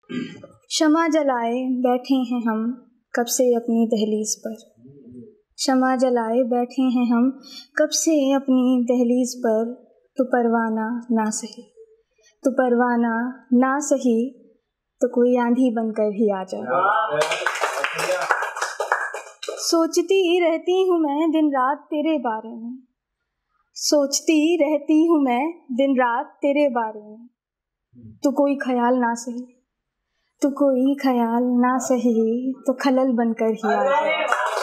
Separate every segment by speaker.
Speaker 1: शमा जलाए बैठे हैं हम कब से अपनी दहलीज पर। शमा जलाए बैठे हैं हम कब से अपनी दहलीज पर। तो परवाना ना सही, तो परवाना ना सही, तो कोई आंधी बनकर ही आ जाए। सोचती रहती हूँ मैं दिन रात तेरे बारे में, सोचती रहती हूँ मैं दिन रात तेरे बारे में। तो कोई ख्याल ना सही, तो कोई ख्याल ना सही, तो खलल बनकर ही आ जाए।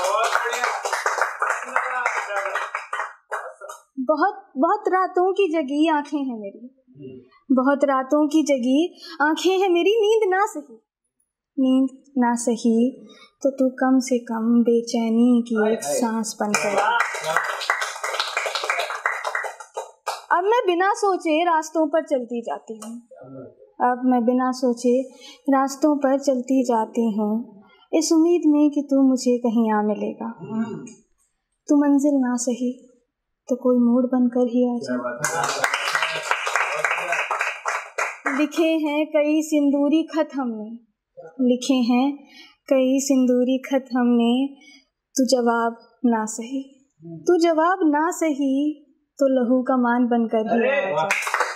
Speaker 1: बहुत रातों की जगी आंखें हैं मेरी, बहुत रातों की जगी आंखें हैं मेरी। नींद ना सही, नींद ना सही, तो तू कम से कम बेचैनी की एक सांस बनकर। अब मैं बिना सोचे रास्तों पर चलती जाती हूँ, अब मैं बिना सोचे रास्तों पर चलती जाती हूँ, इस उम्मीद में कि तू मुझे कहीं आ मिलेगा। तू मंजिल ना सही, तो कोई मोड़ बनकर ही आ जाए। लिखे हैं कई सिंदूरी खत हमने, लिखे हैं कई सिंदूरी खत हमने, तू जवाब ना सही, तू जवाब ना सही, तो लहू का मान बनकर ही आ जाए।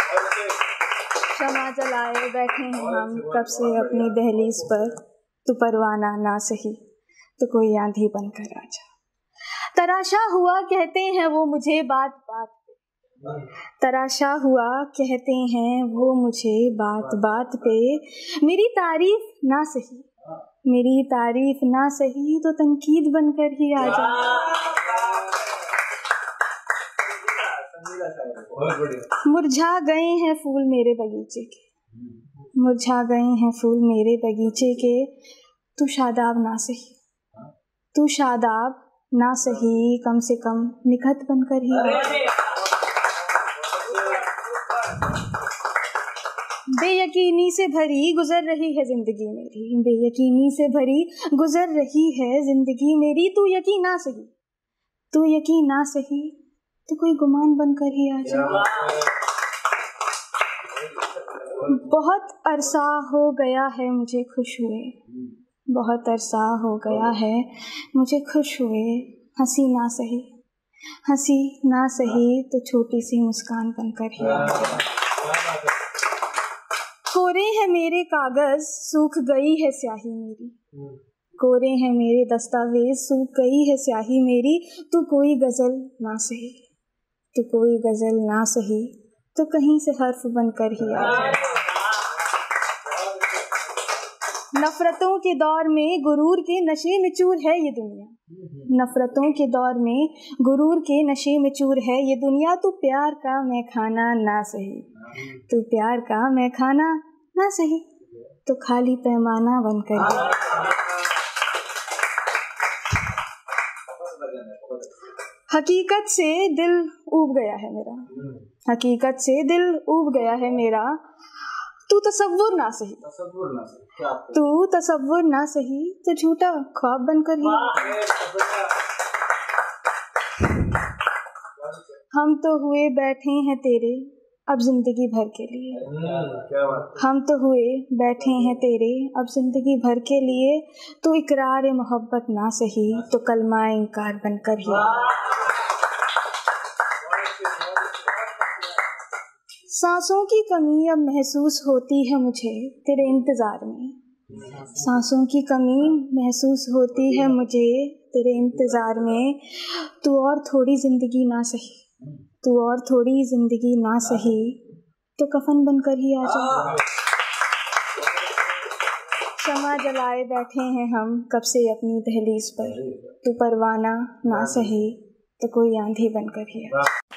Speaker 1: शमा जलाए बैठे हैं हम कब से अपनी दहलीज पर। तू परवाना ना सही, तो कोई आंधी बनकर आ जाए। तराशा हुआ कहते हैं वो मुझे बात बात पे, तराशा हुआ कहते हैं वो मुझे बात बात पे। मेरी तारीफ ना सही, मेरी तारीफ ना सही, तो तनकीद बनकर ही आ जाए। मुरझा गए हैं फूल मेरे बगीचे के, मुरझा गए हैं फूल मेरे बगीचे के। तू शादाब ना सही, तू शादाब ना सही, कम से कम निखत बनकर ही आ जाए। बेयकीनी से भरी गुजर रही है जिंदगी मेरी, बेयकीनी से भरी गुजर रही है जिंदगी मेरी। तू यकीन ना सही, तू यकीन ना सही, तो कोई गुमान बनकर ही आ जाए। बहुत अरसा हो गया है मुझे खुश हुए, बहुत अरसा हो गया है मुझे खुश हुए। हंसी ना सही, हंसी ना सही, तो छोटी सी मुस्कान बनकर ही आ जाए। कोरे हैं मेरे कागज सूख गई है स्याही मेरी, कोरे हैं मेरे दस्तावेज सूख गई है स्याही मेरी। तू कोई गजल ना सही, तो कोई गजल ना सही, तो कहीं से हर्फ बनकर ही आ जाए। नफरतों के दौर में गुरूर के नशे में चूर है ये दुनिया, नफरतों के दौर में गुरूर के नशे में चूर है ये दुनिया। तू प्यार का मैं खाना ना सही, तू प्यार का मैं खाना ना सही, तो खाली पैमाना बनकर ही। हकीकत से दिल ऊब गया है मेरा, हकीकत से दिल ऊब गया है मेरा। तू तसव्वुर ना सही, तू तसव्वुर ना सही, तो झूठा ख्वाब बनकर ही। हम तो हुए बैठे हैं तेरे अब जिंदगी भर के लिए, हम तो हुए बैठे हैं तेरे अब जिंदगी भर के लिए। तो इकरार मोहब्बत ना सही, तो कलमा इनकार बनकर ही। सांसों की कमी अब महसूस होती है मुझे तेरे इंतजार में, सांसों की कमी महसूस होती है मुझे तेरे इंतजार में। तू और थोड़ी जिंदगी ना सही, तू और थोड़ी जिंदगी ना सही, तो कफन बनकर ही आ जा। शमा जलाए बैठे हैं हम कब से अपनी दहलीज पर। तू परवाना ना सही, तो कोई आंधी बनकर ही आ।